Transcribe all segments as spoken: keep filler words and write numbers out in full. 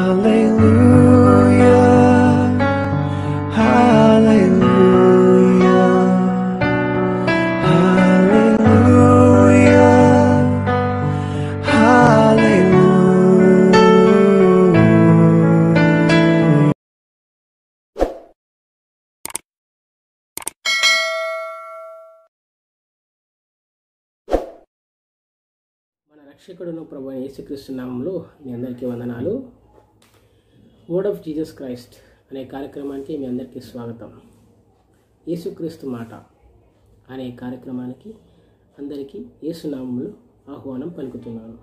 రక్షకుడును ప్రభు యేసుక్రీస్తు నామములో మీ అందరికీ వందనాలు. వర్డ్ ఆఫ్ జీసస్ క్రైస్ట్ అనే కార్యక్రమానికి మీ అందరికీ స్వాగతం. యేసుక్రీస్తు మాట అనే కార్యక్రమానికి అందరికీ యేసు నామములో ఆహ్వానం పలుకుతున్నాను.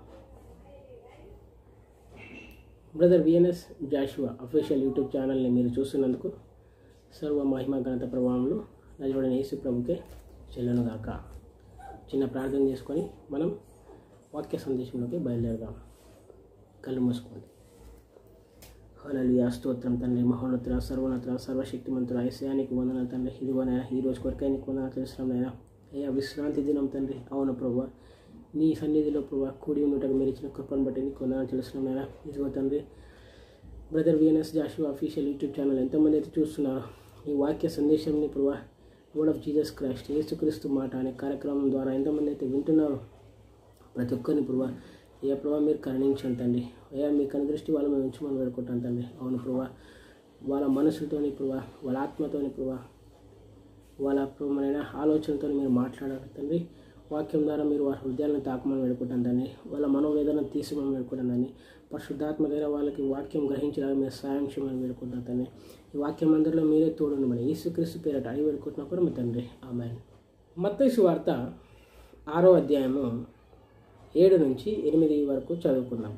Brother VNS Joshua official YouTube ఛానల్ని మీరు చూస్తున్నందుకు సర్వ మహిమ ఘనత ప్రభావములు నజరుడైన యేసు ప్రభుకే చెల్లునుగాక. చిన్న ప్రార్థన చేసుకొని మనం వాక్య సందేశంలోకి బయలుదేరదాం. కళ్ళు మూసుకోండి. హల్లెలూయా, స్తోత్రం తండ్రి, మహోన్నతుడ, సర్వోన్నతుడ, సర్వశక్తిమంతుడ, యేసయ్యానికి వందనాలు తండ్రి. ఇదిగోనైనా ఈ రోజు కొరకై నీకు వందనాలు తెలుస్తున్నాయినా. అయ్యా విశ్రాంతి దినం తండ్రి. అవును ప్రభువా, నీ సన్నిధిలో ప్రభువా కూడి ఉన్నట్టుగా మీరు ఇచ్చిన కృపను బట్టి నీకు వందనాలు తెలుస్తున్నాయినా. ఇదిగో తండ్రి, brother VNS Joshua official YouTube channel ఎంతమంది అయితే చూస్తున్నారో ఈ వాక్య సందేశంని ప్రభువా వర్డ్ ఆఫ్ జీసస్ క్రైస్ట్ యేసుక్రీస్తు మాట అనే కార్యక్రమం ద్వారా ఎంతమంది అయితే వింటున్నారో ప్రతి ఒక్కరిని ప్రభా ఏ ప్రభావ మీరు కరుణించండి తండ్రి. అయ్యా మీ కనుదృష్టి వాళ్ళ మీద ఉంచమని వేడుకుంటాను తండ్రి. అవును ప్రభా, వాళ్ళ మనసుతోని ప్రభా, వాళ్ళ ఆత్మతోని ప్రభా, వాళ్ళ ప్రభమైన ఆలోచనతో మీరు మాట్లాడాలి తండ్రి. వాక్యం ద్వారా మీరు వాళ్ళ హృదయాలను తాకమని వేడుకుంటాను తండ్రి. వాళ్ళ మనోవేదన తీసుకోమని వేడుకుంటాను తండ్రి. పరిశుద్ధాత్మ దగ్గర వాళ్ళకి వాక్యం గ్రహించడానికి మీరు సాయం చేయమని వేడుకుంటాను తండ్రి. ఈ వాక్యం అందరిలో మీరే తోడుండి మరి యేసుక్రీస్తు పేరట అడిగి వేడుకుంటున్నప్పుడు మీ తండ్రి ఆమేన్. మత్తయి సువార్త ఆరో అధ్యాయము ఏడు నుంచి ఎనిమిది వరకు చదువుకుందాం.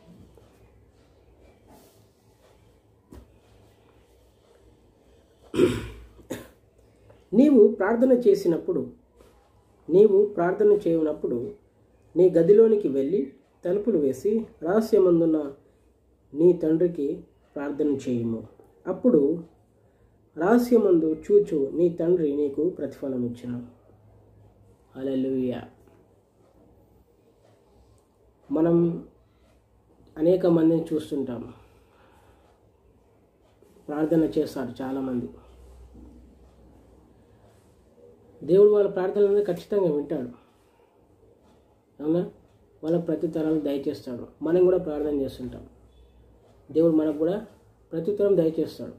నీవు ప్రార్థన చేసినప్పుడు నీవు ప్రార్థన చేయనప్పుడు నీ గదిలోనికి వెళ్ళి తలుపులు వేసి రహస్యమందున్న నీ తండ్రికి ప్రార్థన చేయుము. అప్పుడు రహస్యమందు చూచు నీ తండ్రి నీకు ప్రతిఫలం ఇచ్చును. హల్లెలూయా. మనం అనేక మందిని చూస్తుంటాం, ప్రార్థన చేస్తారు చాలామంది. దేవుడు వాళ్ళ ప్రార్థనలను ఖచ్చితంగా వింటాడు, అవునా? వాళ్ళ ప్రత్యుత్తరాలు దయచేస్తాడు. మనం కూడా ప్రార్థన చేస్తుంటాం, దేవుడు మనకు కూడా ప్రత్యుత్తరం దయచేస్తాడు.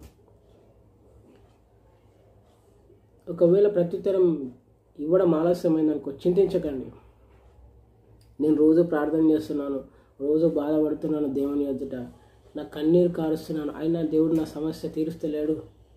ఒకవేళ ప్రత్యుత్తరం ఇవ్వడం ఆలస్యమైందనుకో చింతించకండి. నేను రోజు ప్రార్థన చేస్తున్నాను, రోజు బాధపడుతున్నాను దేవుని ఎదుట, నా కన్నీరు కారుస్తున్నాను, అయినా దేవుడు నా సమస్య తీరుస్తలేడు,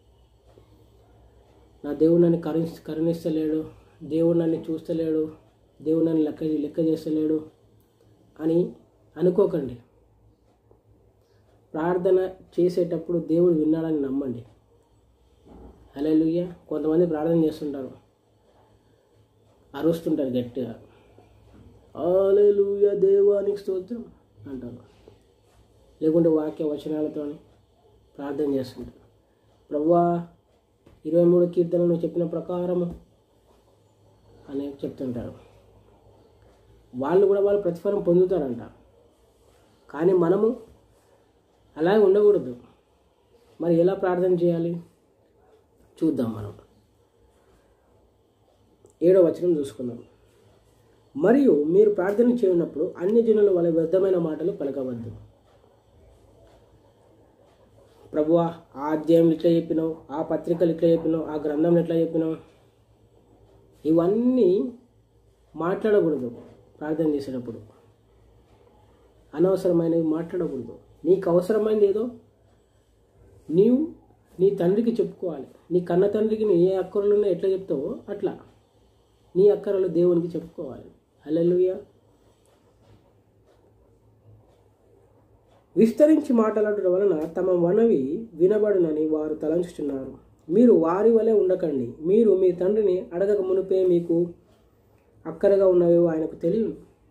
నా దేవుడు నన్ను కరుణి కరుణిస్తలేడు దేవుడు నన్ను చూస్తలేడు, దేవుడు నన్ను లెక్క లెక్క చేస్తలేడు అని అనుకోకండి. ప్రార్థన చేసేటప్పుడు దేవుడు విన్నాడని నమ్మండి. హల్లెలూయా. కొంతమంది ప్రార్థన చేస్తుంటారు, అరుస్తుంటారు గట్టిగా, హల్లెలూయా దేవానికి స్తోత్రం అంటారు. లేకుంటే వాక్య వచనాలతో ప్రార్థన చేస్తుంటారు. ప్రభువా ఇరవై మూడు కీర్తనలు చెప్పిన ప్రకారము అని చెప్తుంటారు. వాళ్ళు కూడా వాళ్ళు ప్రతిఫలం పొందుతారంట. కానీ మనము అలాగే ఉండకూడదు. మరి ఎలా ప్రార్థన చేయాలి చూద్దాం. మనం ఏడో వచనం చూసుకుందాం. మరియు మీరు ప్రార్థన చేయనప్పుడు అన్య జనుల వలె వ్యర్థమైన మాటలు పలకవద్దు. ప్రభువా ఆ అధ్యాయం ఇట్లా చెప్పినావు, ఆ పత్రికలు ఇట్లా చెప్పినావు, ఆ గ్రంథంలో ఎట్లా చెప్పినావు, ఇవన్నీ మాట్లాడకూడదు. ప్రార్థన చేసేటప్పుడు అనవసరమైనవి మాట్లాడకూడదు. నీకు అవసరమైనది ఏదో నీవు నీ తండ్రికి చెప్పుకోవాలి. నీ కన్న తండ్రికి నీ ఏ అక్కరలున్నా ఎట్లా చెప్తావో అట్లా నీ అక్కరలు దేవునికి చెప్పుకోవాలి. హల్లెలూయా. విస్తరించి మాట్లాడటం వలన తమ మనవి వినబడునని వారు తలంచుతున్నారు. మీరు వారి వలె ఉండకండి. మీరు మీ తండ్రిని అడగక మునిపే మీకు అక్కరగా ఉన్నవి ఆయనకు తెలియను.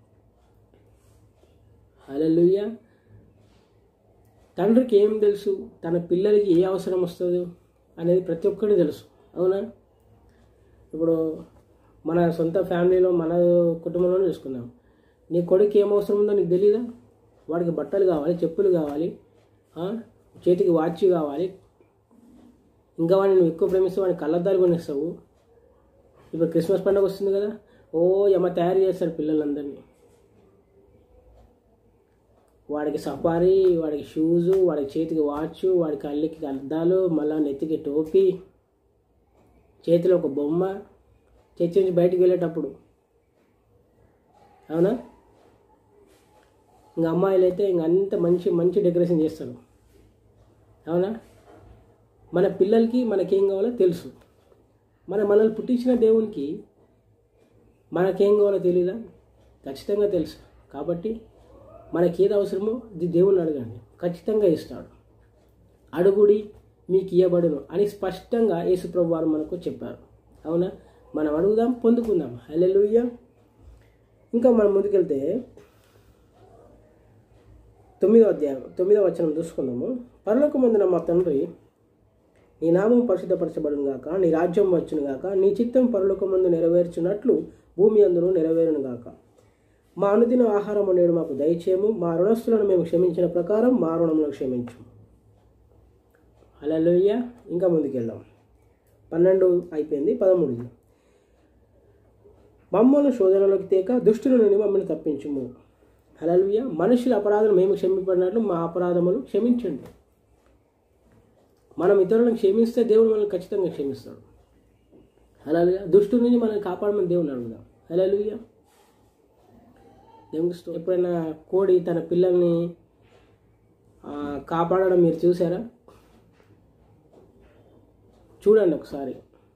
హల్లెలూయా. తండ్రికి ఏం తెలుసు, తన పిల్లలకి ఏ అవసరం వస్తుందో అనేది ప్రతి ఒక్కరికి తెలుసు, అవునా? ఇప్పుడు మన సొంత ఫ్యామిలీలో మన కుటుంబంలోనే చూసుకుందాం. నీ కొడుకు ఏం అవసరం ఉందో నీకు తెలియదా? వాడికి బట్టలు కావాలి, చెప్పులు కావాలి, చేతికి వాచ్ కావాలి, ఇంకా వాడిని నువ్వు ఎక్కువ ప్రేమిస్తే వాడిని కళ్ళద్దాలు కొనిస్తావు. ఇప్పుడు క్రిస్మస్ పండుగ వస్తుంది కదా, ఓ యమ తయారు చేస్తాడు పిల్లలందరినీ. వాడికి సఫారీ, వాడికి షూజు, వాడికి చేతికి వాచ్, వాడి కళ్ళకి అద్దాలు, మళ్ళీ నెత్తికి టోపీ, చేతిలో ఒక బొమ్మ, చర్చి నుంచి బయటికి వెళ్ళేటప్పుడు. అవునా? ఇంకా అమ్మాయిలు అయితే ఇంక అంత మంచి మంచి డెకరేషన్ చేస్తారు. అవునా? మన పిల్లలకి మనకేం కావాలో తెలుసు. మన మనల్ని పుట్టించిన దేవునికి మనకేం కావాలో తెలీదా? ఖచ్చితంగా తెలుసు. కాబట్టి మనకి ఏది అవసరమో ఇది దేవుణ్ణి అడగండి, ఖచ్చితంగా ఇస్తాడు. అడుగుడి మీకు ఇవ్వబడును అని స్పష్టంగా యేసుప్రభు వారు మనకు చెప్పారు. అవునా? మనం అడుగుదాం, పొందుకుందాం. హల్లెలూయా. ఇంకా మనం ముందుకెళ్తే తొమ్మిదో అధ్యాయం తొమ్మిదో వచనం చూసుకుందాము. పరలోకమందున మా తండ్రి, నీ నామం పరిశుద్ధపరచబడును గాక, నీ రాజ్యం వచ్చును గాక, నీ చిత్తం పరలోకమందు నెరవేర్చున్నట్లు భూమి అందును నెరవేరును గాక. మా అనుదిన ఆహారం నేడు మాకు దయచేయము, మా రుణస్తులను మేము క్షమించిన ప్రకారం మా రుణములను క్షమించు. హల్లెలూయా. ఇంకా ముందుకెళ్దాం. పన్నెండు అయిపోయింది, పదమూడు. మమ్మల్ని శోధనలోకి తేక దుష్టుల నుండి మమ్మల్ని తప్పించుము. హల్లెలూయా. మనుషుల అపరాధాలు మేము క్షమింపడినట్లు మా అపరాధములు క్షమించండి. మనం ఇతరులను క్షమిస్తే దేవుడు మనల్ని ఖచ్చితంగా క్షమిస్తాడు. హల్లెలూయా. దుష్టుల నుంచి మనల్ని కాపాడమని దేవుని అడుగుదాం. హల్లెలూయా. దేవునికి స్తోత్రం. ఎప్పుడైనా కోడి తన పిల్లల్ని కాపాడడం మీరు చూసారా? చూడండి ఒకసారి.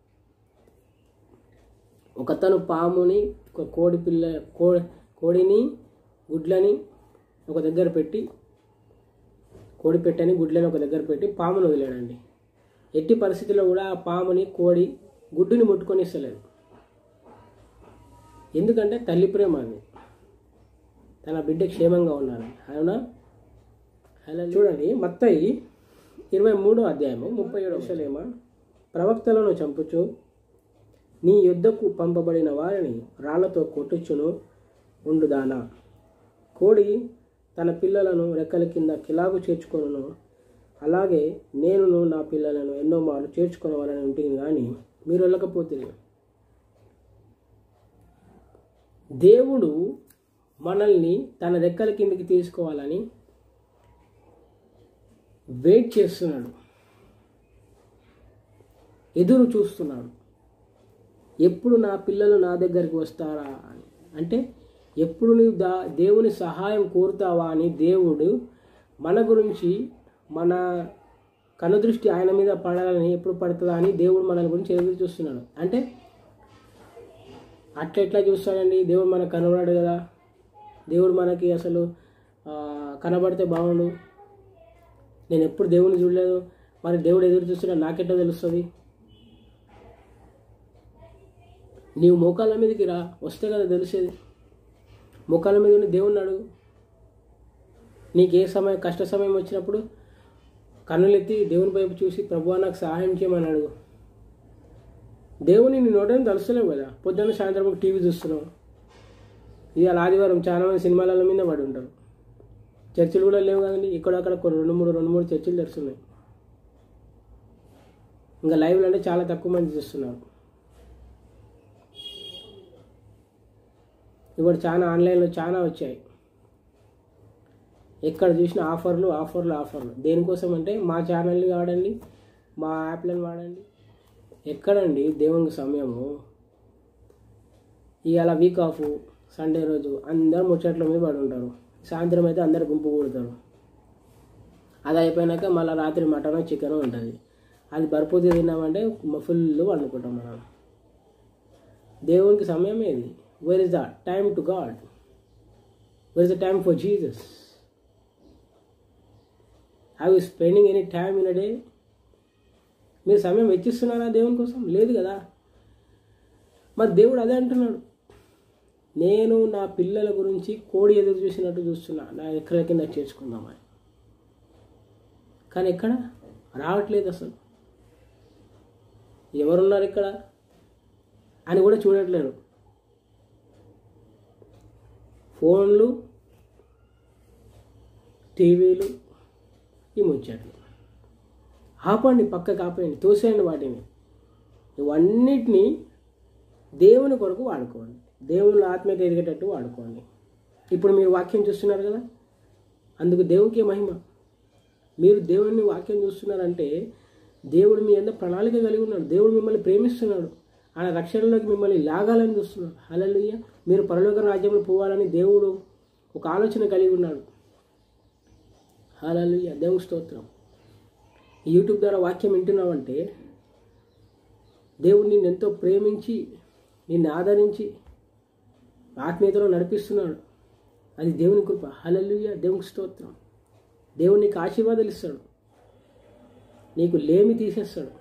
ఒకతను పాముని, ఒక కోడి పిల్ల కోడి కోడిని గుడ్లని ఒక దగ్గర పెట్టి, కోడి పెట్టని గుడ్లని ఒక దగ్గర పెట్టి పామును వదిలాడండి. ఎట్టి పరిస్థితుల్లో కూడా ఆ పాముని కోడి గుడ్డుని ముట్టుకొని ఇస్తలేదు. ఎందుకంటే తల్లి ప్రేమ అది, తన బిడ్డ క్షేమంగా ఉన్నారని. అవునా? అలా చూడండి, మత్తయి ఇరవై మూడో అధ్యాయము ముప్పై ఏడు విషయలేమా, ప్రవక్తలను చంపుచు నీ యుద్ధకు పంపబడిన వారిని రాళ్లతో కొట్టుచును ఉండుదానా. కోడి తన పిల్లలను రెక్కల కింద కిలాగు చేర్చుకొనును, అలాగే నేనును నా పిల్లలను ఎన్నో మార్లు చేర్చుకొనవాలని ఉంటుంది, కానీ మీరు వెళ్ళకపోతే. దేవుడు మనల్ని తన రెక్కల కిందకి తీసుకోవాలని వెయిట్ చేస్తున్నాడు, ఎదురు చూస్తున్నాడు. ఎప్పుడు నా పిల్లలు నా దగ్గరికి వస్తారా అని. అంటే ఎప్పుడు నువ్వు దా దేవుని సహాయం కోరుతావా అని దేవుడు మన గురించి, మన కనుదృష్టి ఆయన మీద పడాలని, ఎప్పుడు పడుతుందా అని దేవుడు మన గురించి ఎదురు చూస్తున్నాడు. అంటే అట్లా ఎట్లా చూస్తాడండి? దేవుడు మనకు కనబడాడు కదా. దేవుడు మనకి అసలు కనబడితే బాగుండు. నేను ఎప్పుడు దేవుని చూడలేదు, మరి దేవుడు ఎదురు చూస్తున్నాడు నాకెట్లా తెలుస్తుంది? నీవు మోకాళ్ళ మీదకి రా, వస్తే కదా తెలిసేది. మోకాళ్ళ మీద ఉండి దేవుణ్ణి అడుగు. నీకు ఏ సమయం, కష్ట సమయం వచ్చినప్పుడు కన్నులెత్తి దేవుని వైపు చూసి ప్రభువా నాకు సహాయం చేయమని అడుగు. దేవుని నీ నోటని తలుస్తలేవు కదా. పొద్దున్న సాయంత్రం టీవీ చూస్తున్నావు. ఇవాళ ఆదివారం చాలా మంది సినిమాల మీద పడి ఉంటారు. చర్చిలు కూడా లేవు కదండి. ఇక్కడక్కడ కొన్ని రెండు మూడు రెండు మూడు చర్చిలు తెరుస్తున్నాయి. ఇంకా లైవ్లు అంటే చాలా తక్కువ మంది చూస్తున్నారు. ఇప్పుడు చాలా ఆన్లైన్లో చాలా వచ్చాయి. ఎక్కడ చూసిన ఆఫర్లు ఆఫర్లు ఆఫర్లు. దేనికోసం అంటే మా ఛానల్ని వాడండి, మా యాప్లను వాడండి. ఎక్కడండి దేవునికి సమయము? ఇవాళ వీక్ ఆఫ్, సండే రోజు అందరూ ముచ్చట్ల మీద పడి ఉంటారు. సాయంత్రం అయితే అందరు గుంపు కూడతారు. అది అయిపోయినాక మళ్ళీ రాత్రి మటన్ చికెన్ ఉంటుంది. అది బరిపోతే తిన్నామంటే ఫుల్ వండుకుంటాం మనం. దేవునికి సమయం ఏది? Where is the time to God? Where is the time for Jesus? I you spending any time in a day? మీరు సమయం వెచ్చిస్తున్నారా దేవుని కోసం? లేదు కదా. మరి దేవుడు అదే అంటున్నాడు, నేను నా పిల్లల గురించి కోడి ఎదురు చూసినట్టు చూస్తున్నా, నా ఎక్కల కింద చేర్చుకుందామని. కానీ ఎక్కడ రావట్లేదు అసలు. ఎవరున్నారు ఇక్కడ అని కూడా చూడట్లేరు. ఫోన్లు, టీవీలు, ఈ ముచ్చట్లు. ఆపండి, పక్కకు ఆపేయండి, తోసేయండి వాటిని. ఇవన్నిటినీ దేవుని కొరకు వాడుకోండి, దేవుని ఆత్మీయత ఎదిగేటట్టు వాడుకోండి. ఇప్పుడు మీరు వాక్యం చూస్తున్నారు కదా, అందుకు దేవునికి మహిమ. మీరు దేవుని వాక్యం చూస్తున్నారంటే దేవుడు మీ ఎంత ప్రణాళిక కలిగి ఉన్నాడు. దేవుడు మిమ్మల్ని ప్రేమిస్తున్నాడు, ఆయన రక్షణలోకి మిమ్మల్ని లాగాలని చూస్తున్నాడు. హల్లెలూయా. మీరు పరలోక రాజ్యంలో పోవాలని దేవుడు ఒక ఆలోచన కలిగి ఉన్నాడు. హల్లెలూయా, దేవుని స్తోత్రం. ఈ యూట్యూబ్ ద్వారా వాక్యం వింటున్నావంటే దేవుడు నిన్ను ఎంతో ప్రేమించి నిన్ను ఆదరించి ఆత్మీయతలో నడిపిస్తున్నాడు. అది దేవుని కృప. హల్లెలూయా, దేవునికి స్తోత్రం. దేవుడు నీకు ఆశీర్వాదాలు ఇస్తాడు, నీకు లేమి తీసేస్తాడు.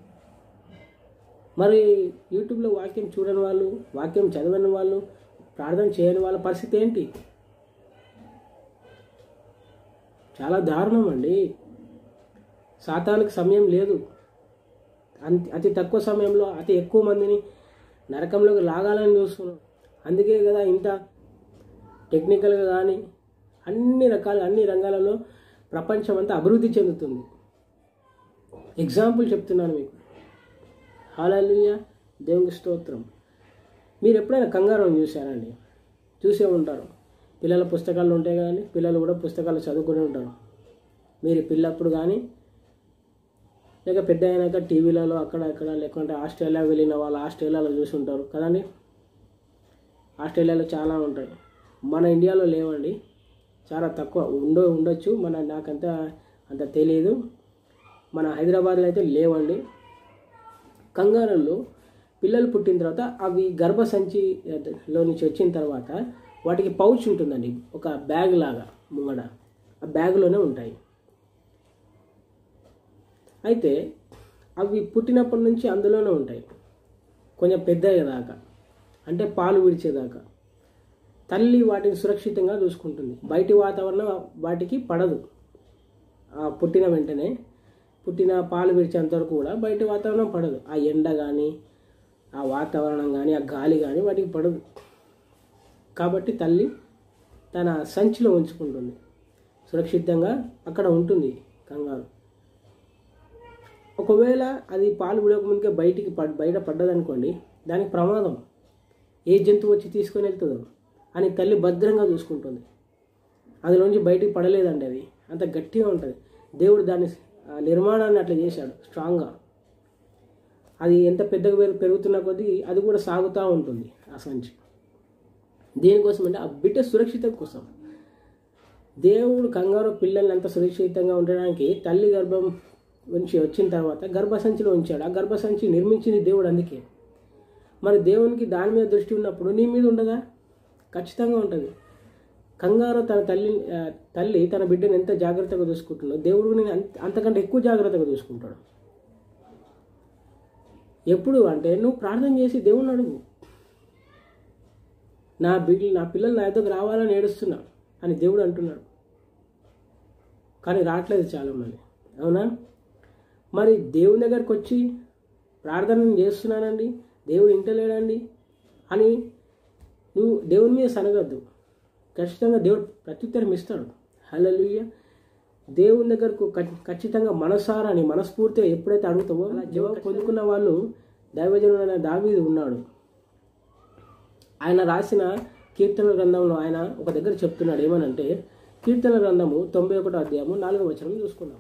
మరి యూట్యూబ్లో వాక్యం చూడని వాళ్ళు, వాక్యం చదవని వాళ్ళు, ప్రార్థన చేయని వాళ్ళ పరిస్థితి ఏంటి? చాలా దారుణం అండి. సాతానికి సమయం లేదు. అతి తక్కువ సమయంలో అతి ఎక్కువ మందిని నరకంలోకి లాగాలని చూస్తున్నాం. అందుకే కదా ఇంత టెక్నికల్గా కానీ అన్ని రకాల అన్ని రంగాలలో ప్రపంచం అంతా అభివృద్ధి చెందుతుంది. ఎగ్జాంపుల్ చెప్తున్నాను మీకు. హల్లెలూయా, దేవునికి స్తోత్రం. మీరు ఎప్పుడైనా కంగారం చూశారండి? చూసే ఉంటారు. పిల్లల పుస్తకాలు ఉంటాయి కదండి, పిల్లలు కూడా పుస్తకాలు చదువుకుని ఉంటారు. మీరు పిల్లప్పుడు కానీ లేక పెద్ద అయినాక టీవీలలో అక్కడ ఇక్కడ లేకుంటే ఆస్ట్రేలియా వెళ్ళిన వాళ్ళు ఆస్ట్రేలియాలో చూసి ఉంటారు కదండి. ఆస్ట్రేలియాలో చాలా ఉంటాయి, మన ఇండియాలో లేవండి, చాలా తక్కువ ఉండో ఉండొచ్చు మన నాకంత అంత తెలియదు. మన హైదరాబాద్లో అయితే లేవండి. కంగారులో పిల్లలు పుట్టిన తర్వాత అవి గర్భసంచిలో నుంచి వచ్చిన తర్వాత వాటికి పౌచ్ ఉంటుందండి, ఒక బ్యాగ్ లాగా ముంగడ, ఆ బ్యాగ్లోనే ఉంటాయి. అయితే అవి పుట్టినప్పటి నుంచి అందులోనే ఉంటాయి కొంచెం పెద్దయ్యేదాకా, అంటే పాలు విడిచేదాకా. తల్లి వాటిని సురక్షితంగా చూసుకుంటుంది. బయటి వాతావరణం వాటికి పడదు. పుట్టిన వెంటనే పుట్టిన పాలు విడిచేంతవరకు కూడా బయట వాతావరణం పడదు. ఆ ఎండ కానీ ఆ వాతావరణం కానీ ఆ గాలి కానీ వాటికి పడదు. కాబట్టి తల్లి తన సంచిలో ఉంచుకుంటుంది, సురక్షితంగా అక్కడ ఉంటుంది కంగారు. ఒకవేళ అది పాలు విడకముందుకే బయటికి పడ్ బయట పడ్డదనుకోండి, దానికి ప్రమాదం. ఏ జంతువు వచ్చి తీసుకొని వెళ్తుందో అని తల్లి భద్రంగా చూసుకుంటుంది. అందులోంచి బయటికి పడలేదండి, అది అంత గట్టిగా ఉంటుంది. దేవుడు దాన్ని నిర్మాణాన్ని అట్లా చేశాడు స్ట్రాంగ్గా. అది ఎంత పెద్దగా పెరుగు పెరుగుతున్న కొద్దీ అది కూడా సాగుతూ ఉంటుంది ఆ సంచి. దేనికోసం అంటే ఆ బిడ్డ సురక్షితం కోసం. దేవుడు కంగారు పిల్లల్ని అంత సురక్షితంగా ఉండడానికి తల్లి గర్భం నుంచి వచ్చిన తర్వాత గర్భసంచిలో ఉంచాడు. ఆ గర్భసంచి నిర్మించింది దేవుడు. అందుకే మరి దేవునికి దాని మీద దృష్టి ఉన్నప్పుడు నీ మీద ఉండదా? ఖచ్చితంగా ఉంటుంది. కంగారు తన తల్లి తల్లి తన బిడ్డను ఎంత జాగ్రత్తగా చూసుకుంటుందో దేవుడు నేను అంతకంటే ఎక్కువ జాగ్రత్తగా చూసుకుంటాడు. ఎప్పుడు అంటే నువ్వు ప్రార్థన చేసి దేవుణ్ణి అడుగు. నా బిడ్డ నా పిల్లలు నా దగ్గరకు రావాలని ఏడుస్తున్నా అని దేవుడు అంటున్నాడు, కానీ రావట్లేదు చాలామంది. అవునా? మరి దేవుని దగ్గరకు వచ్చి ప్రార్థన చేస్తున్నానండి, దేవుడు ఇంటలేడండి అని నువ్వు దేవుని మీద సనగద్దు. ఖచ్చితంగా దేవుడు ప్రత్యుత్తరం ఇస్తాడు. హల్లెలూయా. దేవుని దగ్గరకు ఖచ్చితంగా మనసారా అని మనస్ఫూర్తిగా ఎప్పుడైతే అడుగుతావో అలా జవాబు పొందుకున్న వాళ్ళు దైవజనుడైన దావీదు ఉన్నాడు. ఆయన రాసిన కీర్తన గ్రంథంలో ఆయన ఒక దగ్గర చెప్తున్నాడు ఏమనంటే, కీర్తన గ్రంథము తొంభై ఒకటో అధ్యాయము నాలుగో వచనం చూసుకున్నాం.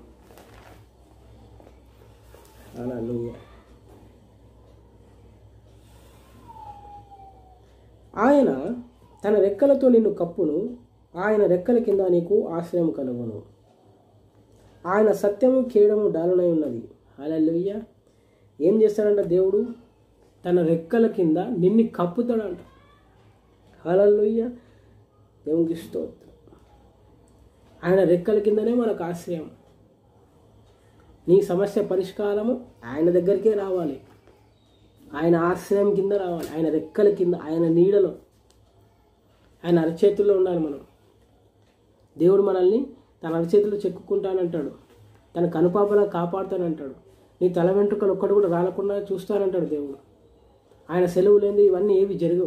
హల్లెలూయా. ఆయన తన రెక్కలతో నిన్ను కప్పును, ఆయన రెక్కల కింద నీకు ఆశ్రయం కలుగును. ఆయన సత్యము కేడము డాలునై ఉన్నది. హల్లెలూయా. ఏం చేస్తాడంట దేవుడు? తన రెక్కల కింద నిన్ను కప్పుతాడంట. హల్లెలూయా, దేవునికి స్తోత్రం. ఆయన రెక్కల కిందనే మనకు ఆశ్రయం. నీ సమస్య పరిష్కారము ఆయన దగ్గరికే రావాలి, ఆయన ఆశ్రయం కింద రావాలి, ఆయన రెక్కల కింద, ఆయన నీడలో, ఆయన అరచేతుల్లో ఉండాలి మనం. దేవుడు మనల్ని తన అరచేతుల్లో చెక్కుకుంటానంటాడు, తన కనుపాపలా కాపాడుతానంటాడు, నీ తల వెంట్రుకలు ఒక్కడు కూడా రాలకుండా చూస్తానంటాడు దేవుడు. ఆయన సెలవు లేనిది ఇవన్నీ ఏవి జరగవు,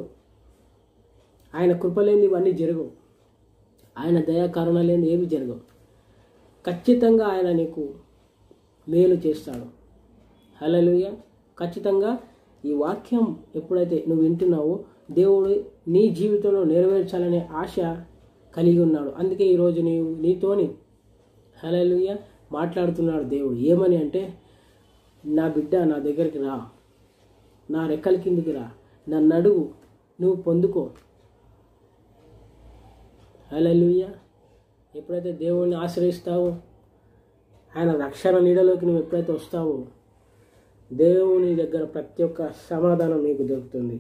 ఆయన కృప లేనిది ఇవన్నీ జరగవు, ఆయన దయా కరుణ లేనిది ఏవి జరగవు. ఖచ్చితంగా ఆయన నీకు మేలు చేస్తాడు. హల్లెలూయా. ఖచ్చితంగా ఈ వాక్యం ఎప్పుడైతే నువ్వు వింటున్నావో దేవుడు నీ జీవితంలో నెరవేర్చాలనే ఆశ కలిగి ఉన్నాడు. అందుకే ఈరోజు నీవు నీతోని హల్లెలూయా మాట్లాడుతున్నాడు దేవుడు. ఏమని అంటే, నా బిడ్డ నా దగ్గరికి రా, నా రెక్కల కిందికి రా, నన్ను అడుగు, నువ్వు పొందుకో. హల్లెలూయా. ఎప్పుడైతే దేవుడిని ఆశ్రయిస్తావో, ఆయన రక్షణ నీడలోకి నువ్వు ఎప్పుడైతే వస్తావో, దేవుని దగ్గర ప్రతి ఒక్క సమాధానం నీకు దొరుకుతుంది.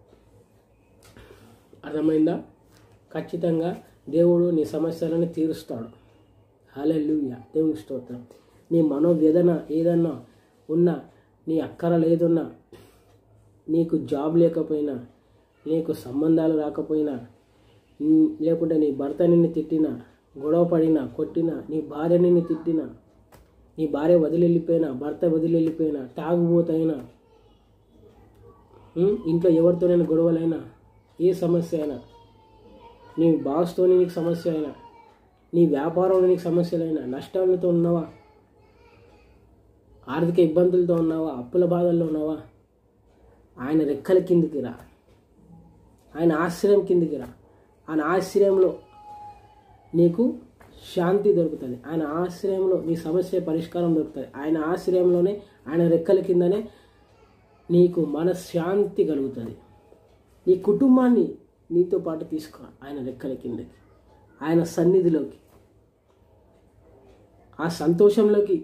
అర్థమైందా? ఖచ్చితంగా దేవుడు నీ సమస్యలను తీరుస్తాడు. హల్లెలూయా. దేవుని స్తోత్రం. నీ మనోవేదన ఏదన్నా ఉన్నా, నీ అక్కరలు ఏదున్నా, నీకు జాబ్ లేకపోయినా, నీకు సంబంధాలు రాకపోయినా, లేకుంటే నీ భర్త నిన్ను తిట్టినా, గొడవ పడినా, కొట్టినా, నీ భార్య నిన్ను తిట్టినా, నీ భార్య వదిలి వెళ్ళిపోయినా, భర్త వదిలి వెళ్ళిపోయినా, తాగుబోతైనా, ఇంట్లో ఎవరితోనైనా గొడవలైనా, ఏ సమస్య అయినా, నీ బాస్తోని నీకు సమస్య అయినా, నీ వ్యాపారంలో నీకు సమస్యలైనా, నష్టాలతో ఉన్నావా, ఆర్థిక ఇబ్బందులతో ఉన్నావా, అప్పుల బాధల్లో ఉన్నావా, ఆయన రెక్కల కిందికి రా, ఆయన ఆశ్రయం కిందికి రా. ఆయన ఆశ్రయంలో నీకు శాంతి దొరుకుతుంది. ఆయన ఆశ్రయంలో నీ సమస్య పరిష్కారం దొరుకుతుంది. ఆయన ఆశ్రయంలోనే, ఆయన రెక్కల కిందనే నీకు మనశ్శాంతి కలుగుతుంది. నీ కుటుంబాన్ని నీతో పాటు తీసుకో ఆయన రెక్కల కిందకి, ఆయన సన్నిధిలోకి. ఆ సంతోషంలోకి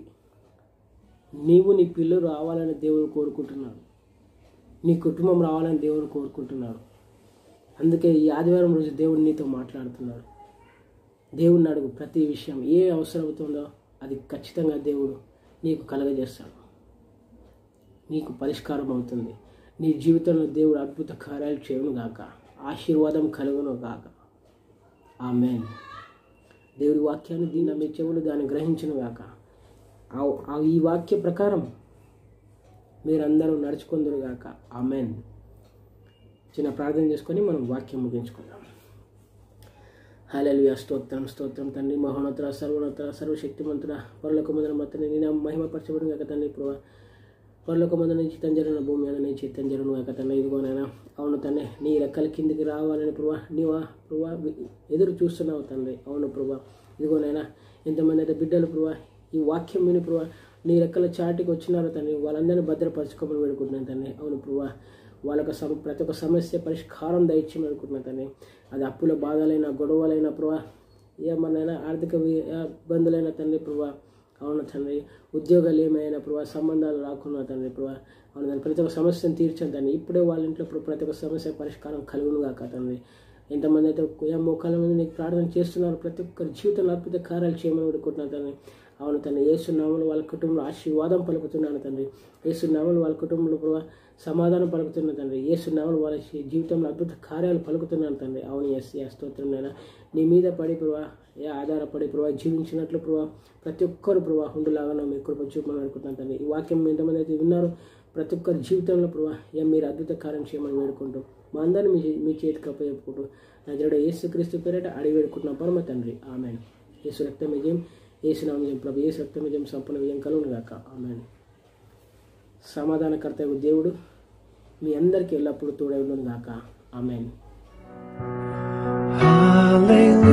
నీవు నీ పిల్లలు రావాలని దేవుడు కోరుకుంటున్నాడు. నీ కుటుంబం రావాలని దేవుడు కోరుకుంటున్నాడు. అందుకే ఈ ఆదివారం రోజు దేవుడు నీతో మాట్లాడుతున్నాడు. దేవుడిని అడుగు, ప్రతి విషయం ఏ అవసరం అవుతుందో అది ఖచ్చితంగా దేవుడు నీకు కలగజేస్తాడు, నీకు పరిష్కారం అవుతుంది. నీ జీవితంలో దేవుడు అద్భుత కార్యాలు చేయను గాక, ఆశీర్వాదం కలుగును గాక. ఆమేన్. దేవుడి వాక్యాన్ని దీన్ని మీ చెవులు దాన్ని గ్రహించును గాక. ఈ వాక్య ప్రకారం మీరందరూ నడుచుకుందరు గాక. ఆమేన్. చిన్న ప్రార్థన చేసుకొని మనం వాక్యం ముగించుకుందాం. హల్లెలూయా. స్తోత్రం స్తోత్రం తండ్రి, మహోన్నతుడ, సర్వోన్నతుడ, సర్వశక్తిమంతుడ, పరలోకమందున మొత్తం నీ నామం మహిమపరచబడును గాక తండ్రి. ప్రభా, పరలోకమందున నీ చిత్తం జరుగును, భూమి మీద నీ చిత్తం జరుగును గాక తండ్రి. ఇదిగోనైనా అవును తండ్రి, నీ రెక్కల కిందికి రావాలని ప్రభా నీవా ప్రభా ఎదురు చూస్తున్నావు తండ్రి. అవును ప్రభా, ఇదిగోనైనా ఎంతమంది అయితే బిడ్డలు ప్రభా ఈ వాక్యం విని ప్రభా నీ రెక్కల చాటికి వచ్చినారు తండ్రి, వాళ్ళందరినీ భద్రపరచుకోమని వేడుకుంటున్నాను తండ్రి. అవును ప్రభా, వాళ్ళకు సమ ప్రతి ఒక్క సమస్య పరిష్కారం దయచేయమని అనుకుంటున్నాను తండ్రి. అది అప్పుల బాధలైనా, గొడవలైనా ప్రభా, ఏమన్నా ఆర్థిక ఇబ్బందులైనా తండ్రి ప్రభా, అవును తండ్రి, ఉద్యోగాలు ఏమైనా ప్రభా, సంబంధాలు రాకున్నా తండ్రి ప్రభా, అవును దాన్ని ప్రతి ఒక్క సమస్యను తీర్చాను తండ్రి. ఇప్పుడే వాళ్ళ ఇంట్లో ప్రతి ఒక్క సమస్య పరిష్కారం కలుగును గాక తండ్రి. ఎంతమంది అయితే ఏ మోకాల మీద నీకు ప్రార్థన చేస్తున్నారు, ప్రతి ఒక్కరి జీవితంలో అద్భుత కార్యాలు చేయమని వేడుకుంటున్నాను తండ్రి. అవును తండ్రి, యేసు నామములో వాళ్ళ కుటుంబంలో ఆశీర్వాదం పలుకుతున్నాను తండ్రి. యేసు నామములో వాళ్ళ కుటుంబంలో ప్రభా సమాధానం పలుకుతున్నాను తండ్రి. యేసు నామములో వాళ్ళ జీవితంలో అద్భుత కార్యాలు పలుకుతున్నాను తండ్రి. అవును ఎస్ యా స్తోత్రం నైనా నీ మీద పడి ప్రభా ఏ ఆధారపడి ప్రభా జీవించినట్లు ప్రభా ప్రతి ఒక్కరు ప్రభా ఉండులాగా మీ కృప చూపమని అనుకుంటున్నాను తండ్రి. ఈ వాక్యం ఎంతమంది అయితే విన్నారో ప్రతి ఒక్కరి జీవితంలో ప్రభా ఏ మీరు అద్భుత కార్యం చేయమని వేడుకుంటూ మా అందరినీ మీ మీ చేతికి అప్పచెప్పుకుంటూ నజరేయుడైన యేసుక్రీస్తు పేరిట అడిగి వేడుకుంటున్నాం పరమ తండ్రి. ఆమేన్. యేసు రక్తం విజయం, యేసు నామం విజయం, ప్రభు యేసు రక్తం విజయం, సంపూర్ణ విజయం కలుగును గాక. ఆమేన్. సమాధానకర్త దేవుడు మీ అందరికీ ఎల్లప్పుడూ తోడై ఉండును గాక. ఆమేన్.